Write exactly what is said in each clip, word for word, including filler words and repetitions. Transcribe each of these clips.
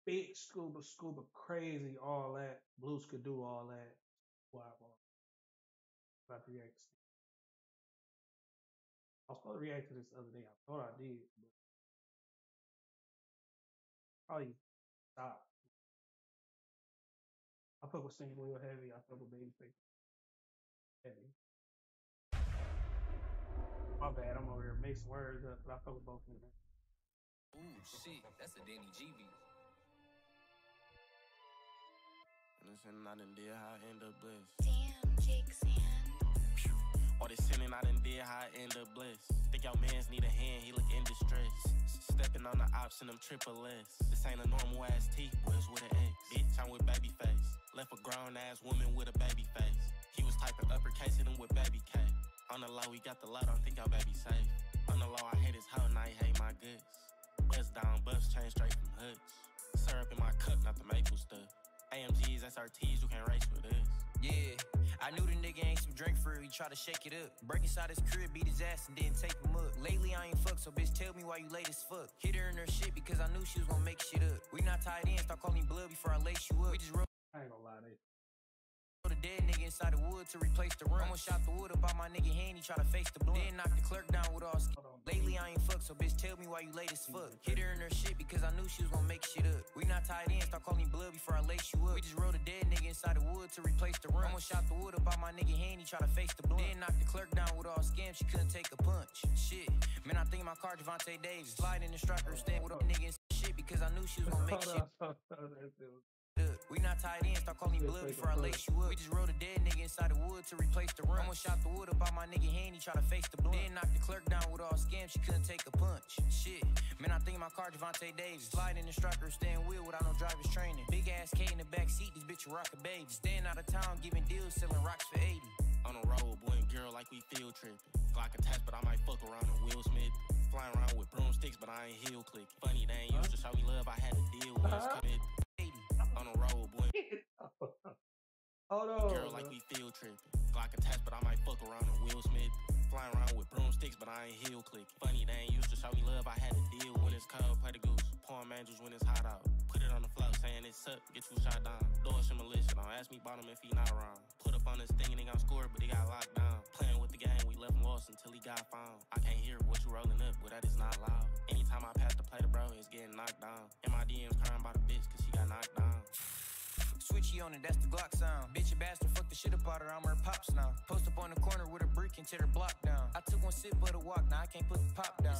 big scuba, scuba crazy, all that. Blues could do all that. Wow, well, about to react. I was supposed to react to this the other day. I thought I did, but probably stopped. I fuck with Sing real heavy. I fuck with Babyface heavy. My bad. I'm over here mixing words up, but I fuck with both of them. Ooh, shit, that's a Danny G beat. Listen, I done did how I end up blessed. Damn, Jake Sand. All this sinning, I done did how I end up blessed. Think your mans need a hand, he look in distress. Stepping on the ops in them triple S. This ain't a normal ass T, boy, it's with an X. Bitch, I'm with Babyface. Left a grown ass woman with a baby face. He was typing uppercase, hit him with baby K. On the low, we got the low, don't think your baby safe. On the low, I hate his hoe, now he hate my goods. Bust down, bust chain straight from hoods. Syrup in my cup, not the maple stuff. A M Gs, S R Ts, you can't race with us. Yeah, I knew the nigga ain't some drink for it, he try to shake it up. Break inside his crib, beat his ass and didn't take him up. Lately I ain't fucked, so bitch tell me why you late as fuck. Hit her in her shit because I knew she was gonna make shit up. We not tied in, start calling me blood before I lace you up. We just roll I ain't gonna lie, they. the dead nigga inside the wood to replace the run. Almost shot the wood up out my nigga hand, he try to face the blunt. Then knock the clerk down with all skin. Lately I ain't fucked, so bitch tell me why you late as fuck. Hit her in her shit because I knew she was gonna make shit up. We not tied in, start calling me blood before I lace you up. We just rolled a dead nigga inside the wood to replace the run. Almost shot the wood up out my nigga hand, he try to face the blunt. Then knock the clerk down with all scams, she couldn't take a punch. Shit, man, I think my car Javante Davis. Sliding the striker, stand with a nigga and shit because I knew she was gonna make shit up. We not tied in, start calling me blood before I lace you up. We just rolled a dead nigga inside the wood to replace the run. Almost shot the wood up out my nigga hand, he try to face the blunt. Then knocked the clerk down with all scams, she couldn't take a punch. Shit, man, I think my car Javante Davis. Sliding the striker, stand wheel without no driver's training. Big ass K in the back seat, this bitch a rock a baby. Staying out of town, giving deals, selling rocks for eighty. On the road, boy and girl like we field tripping. Glock attached, but I might fuck around with Will Smith. Flying around with broomsticks, but I ain't heel clicking. Funny, they ain't used to show me love, I had to deal with Uh-huh. it. On the road, boy. Hold on. Girl like we field tripping. Glock attached, but I might fuck around with Will Smith. Flying around with broomsticks, but I ain't heel clicking. Funny, they ain't used to show me love, I had to deal when it's cold. Play the goose, pouring angels when it's hot out. Put it on the floor, saying it's up, get you shot down. Doors and militia, don't ask me about him if he not around. Put up on this thing and he gon' score, but he got locked down. Playing with the game, we left him lost until he got found. I can't hear what you rolling up, but that is not loud. Anytime I pass the play to bro, it's getting knocked down. In my D Ms crying about a bitch, cause she got knocked down. Switchy on it, that's the Glock sound. Bitch, a bastard, fuck the shit up out her, I'm her pops now. Post up on the corner with a brick and tear her block down. I took one sip of the walk, now I can't put the pop down.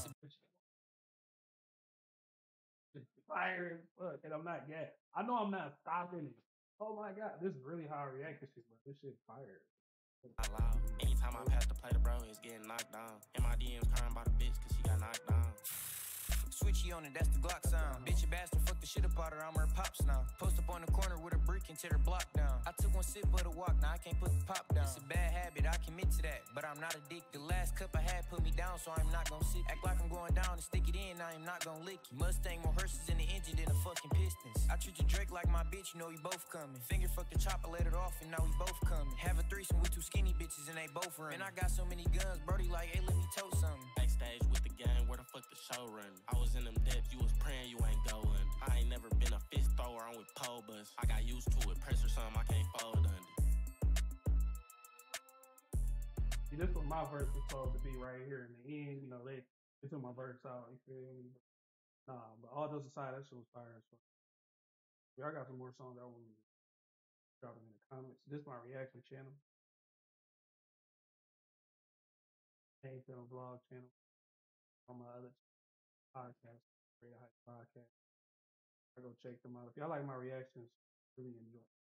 Fire fuck, and I'm not gas. I know I'm not stopping it. Oh my god, this is really how I react to shit, but this shit fire. Not loud. Anytime I pass the play to bro, it's getting knocked down. In my D Ms crying about a bitch, cause she got knocked down. Switchy on it, that's the Glock sound. Bitch, a bastard, fuck the shit up out her, I'm her pops now. Post up on the corner with a brick and tear her block down. I took one sip of the walk, now I can't put the pop down. It's a bad habit, I commit to that, but I'm not addicted. The last cup I had put me down, so I'm not gon' sit. Act like I'm going down and stick it in, I am not gon' lick you. Mustang more hearses in the engine than the fucking Pistons. I treat the Drake like my bitch, you know we both coming. Finger fuck the chopper, let it off, and now we both coming. Have a threesome with two skinny bitches and they both run. And I got so many guns, Brody like, hey, let me tote something. Backstage with the gang, where the fuck the show run? I was in them depths, you was praying you ain't going. I ain't never been a fist thrower, I'm with pole bus. I got used to it, pressure something I can't fold under. See, this what my verse was supposed to be right here in the end. You know, they, they took my verse out, you feel me? Nah, but all those aside, that shit was fire as fuck. Yeah, I got some more songs I want to drop them in the comments. This is my reaction channel. Hey, film vlog channel. On my other podcast, Greater Heights Podcast. I go check them out. If y'all like my reactions, really enjoy.